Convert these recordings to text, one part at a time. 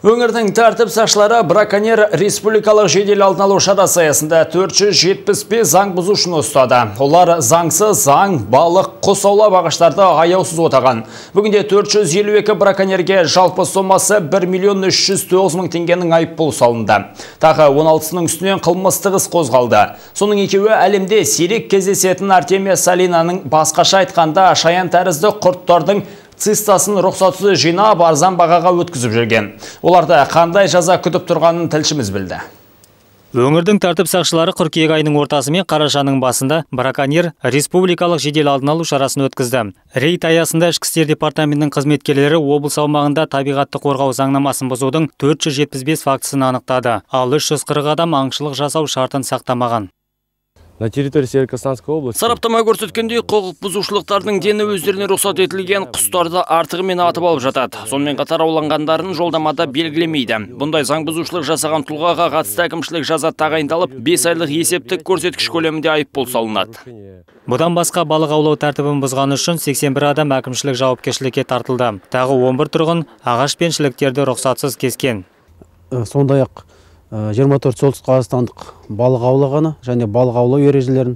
Өңірдің тәртіп сақшылары браконьер республикалық жедел алдын алу шарасы аясында 475 заң бұзушыны ұстады. Олар заңсыз заң, балық, құс аулап ағаштарды аяусыз отаған. Бүгінде 452 браконьерге жалпы сомасы 1 миллион 309 мың теңгенің айыппұл салынды. Тағы 16-сының үстінен қылмыстық іс қозғалды. Соның екеуі әлемде сирек кездесетін Артемия Салинаның, басқаша айтқанда шаян тәрізді құрттардың цистасын рұқсатсыз жинап арзан бағаға өткізіп жүрген. Оларда қандай жаза күтіп тұрғанын тілшіміз білді. Өңірдің тәртіп сақшылары қыркүйек айының ортасы мен қарашаның басында браконьер республикалық жедел алдын алу шарасын өткізді. Рейд аясында Ішкі істер департаментінің қызметкерлері облыс аумағында табиғатты қорғау заңнамасын бұзудың 475 фактісін анықтады. Ал 340 адам аңшылық жасау шартын сақтамаған. На территории Северо-Казахстанской области. Сараптама көрсеткендей, құқық бұзушылықтардың дені өздеріне рұқсат етілген құстарды артығымен атып алып жатады. Сонымен қатар ауланғандарын жолдамада белгілемейді. Бұндай заң бұзушылық жасаған тұлғаға қатысты әкімшілік жаза тағайындалып, 5 айлық есептік көрсеткіш көлемінде айыппұл салынады. Бұдан басқа балық аулау тәртібін бұзғаны үшін 81 адам әкімшілік жауапкершілікке тартылды. Тағы 11 тұрғын ағаш пен шіліктерді рұқсатсыз кескен. Сондай-ақ 24 солтүстік қазақстандық балық аулағаны және балық аулау ережелерін,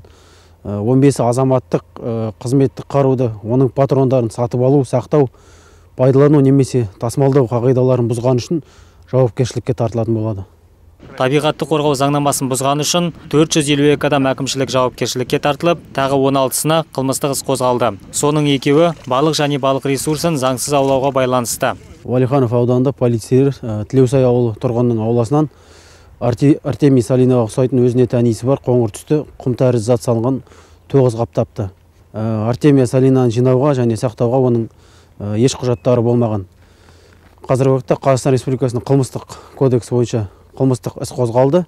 15 азаматтық қызметтік қаруды, оның патрондарын сатып алу, сақтау, пайдалану немесе тасымалдау қағидаларын бұзған үшін жауапкершілікке тартылатын болады. Табиғатты қорғау заңнамасын бұзған үшін 452 адам әкімшілік жауапкершілікке тартылып, тағы 16-сына қылмыстық іс қозғалды. Соның екеуі балық және балық ресурсын заңсыз аулауға байланысты. Уәлиханов ауданында полицейлер Тілеусай ауылы тұрғынның ауласынан Артемия Салинаға ұқсайтын өзіне тән иісі бар қоңыр түсті құм тәрізді зат салынған 9 қап тапты. Артемия Салинаны жинауға және сақтауға оның еш құжаттары болмаған. Қазіргі уақытта Қазақстан Республикасының қылмыстық кодексі бойынша қылмыстық іс қозғалды.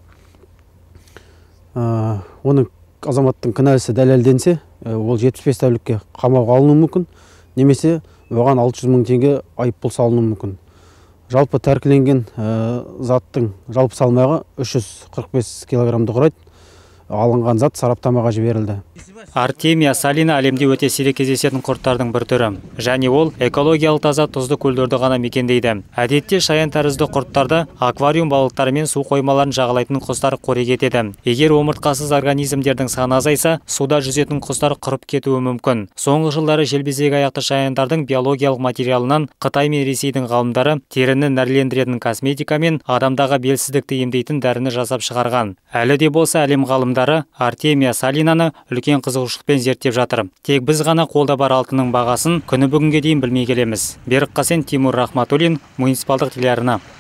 Оның азаматтың кінәлісі дәлелденсе, ол 75 тәулікке қамауға алынуы мүмкін, немесе оған 600 мың теңге айыппұл салынуы мүмкін. Жалпы тәркіленген заттың жалпы салмағы 345 килограммды құрайды. Алынған зат сараптамаға жіберілді. Артемия Салина әлемде өте сирек кездесетін құрттардың бір түрі. Және ол экологиялық таза тұзды көлдерді ғана мекендейді. Әдетте шаян тәрізді құрттарды аквариум балықтары мен су қоймаларын жағалайтын құстар қорек етеді. Егер омыртқасыз организмдердің саны азайса, суда жүзетін құстар құрып кетуі мүмкін. Соңғы жылдары желбезек аяқты шаяндардың биологиялық материалынан Қытай мен Ресейдің ғалымдары теріні нәрлендіретін косметика мен адамдағы белсіздікті емдейтін дәріні жасап шығарған. Әлі де болса әлем ғалымдары Артемия Салинаны үлкен қызығушылықпен зерттеп жатыр. Тек біз ғана қолда бар алтынның бағасын күні бүгінге дейін білмей келеміз. Берік Қасен, Тимур Рахматуллин, муниципалдық телеарна.